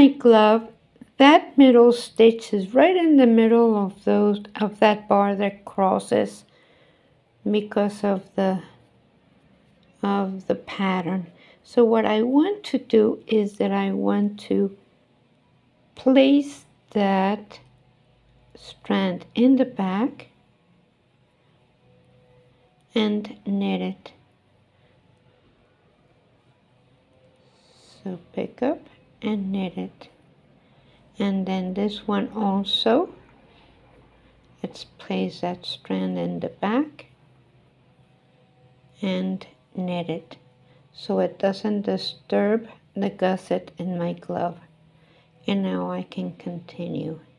my glove, that middle stitch is right in the middle of that bar that crosses because of the pattern. So what I want to do is that I want to place that strand in the back and knit it. So pick up and knit it. And then this one also, let's place that strand in the back and knit it so it doesn't disturb the gusset in my glove. And now I can continue.